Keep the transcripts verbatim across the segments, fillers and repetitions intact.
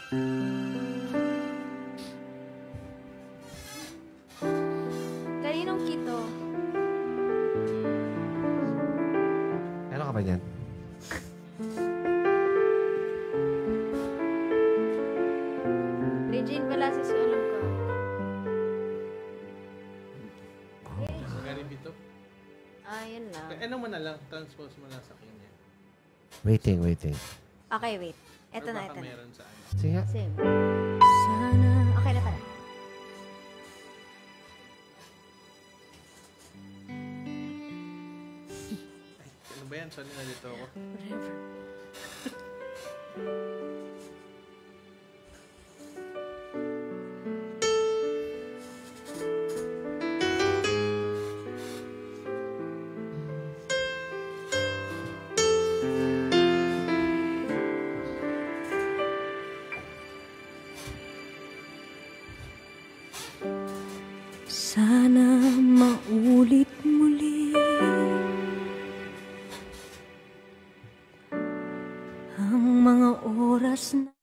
Kaninong kito? Ano ka ba dyan? Regine Velasquez yung alam ko. Magaling dito. Ah, yun lang. Eh, ano mo na lang, transpose mo na sa kanya. Waiting, waiting. Okay, wait. Eto Or na, baka eto na. meron sa ano. Sige nga. Same. Sana. Okay na pala. Ay, ano ba yan? Sorry na dito ako. Whatever. Sana maulit muli ang mga oras na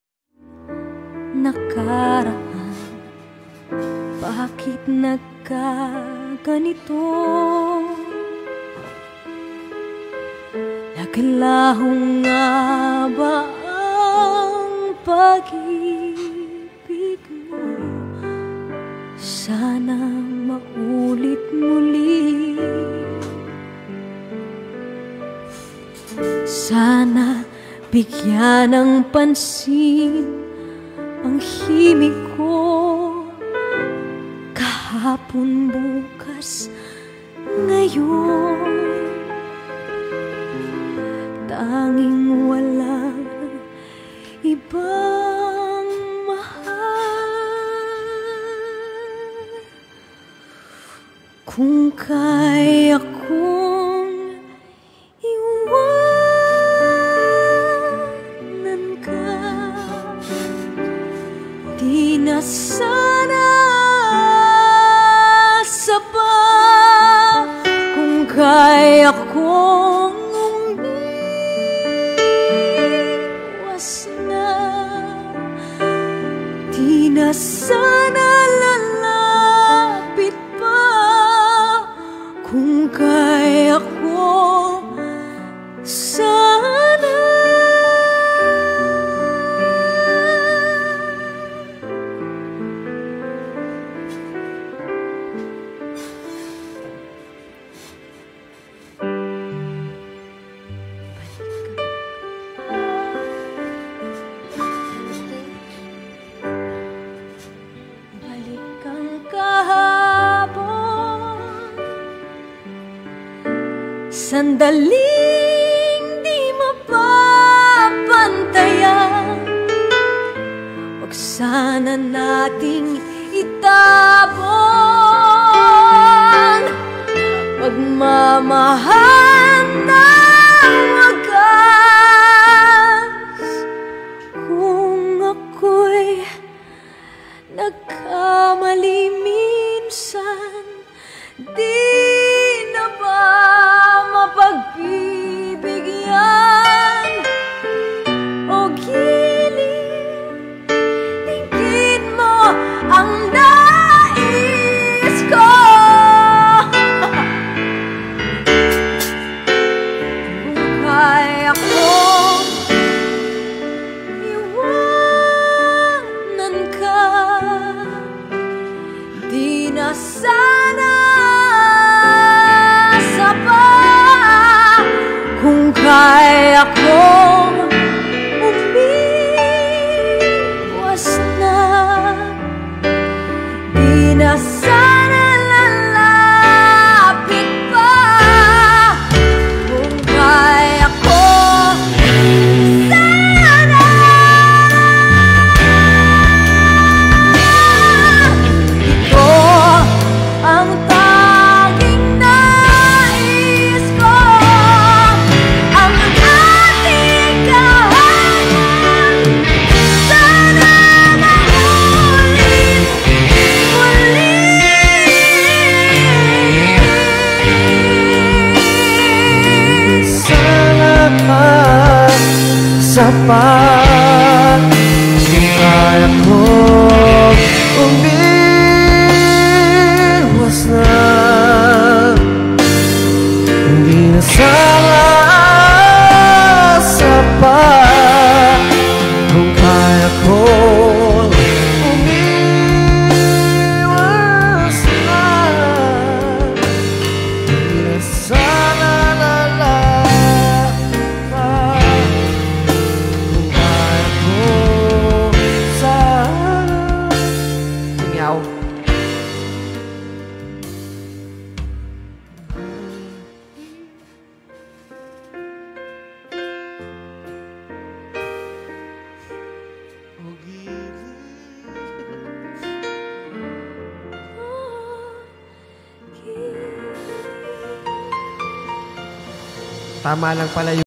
nakaraan. Bakit nagkaganito? Naglaho nga ba ang pag-ibig mo? Sana maulit muli. Sana bigyan ng pansin ang himig ko. Kahapon, bukas, ngayon. Tanging walang ibang kung kaya kong iwanan ka, di na sana sapa. Kung kaya kong umiwas na, di na sana lalapit pa. Kung kaya ko, sana balik ang kahapon, sandaling di mapapantayan. Huwag sana nating itapon pagmamahal ng wagas. Kung ako'y nagkamali minsan, di na ba mapagbibigyan o gilid? Tingin mo ang nais ko. Tama lang pala yung